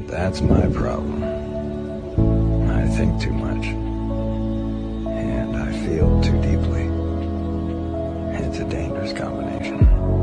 That's my problem. I think too much. And I feel too deeply. It's a dangerous combination.